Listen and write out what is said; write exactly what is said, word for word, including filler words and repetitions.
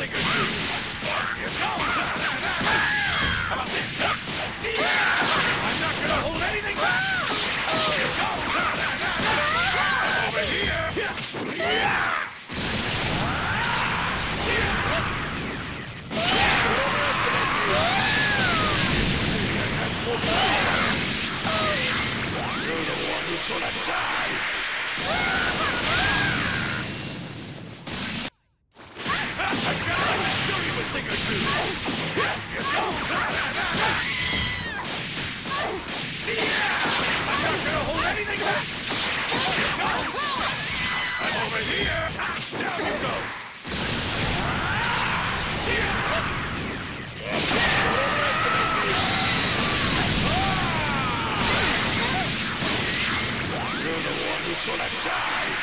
thing or two. Here goes. How about this? I'm not gonna hold anything back. Here goes. Over here. Yeah. You're the one who's gonna die! I've got to show you a thing or two! Here goes! I'm not gonna hold anything back! Here goes! I'm over here! Down you go! You're the one who's gonna die!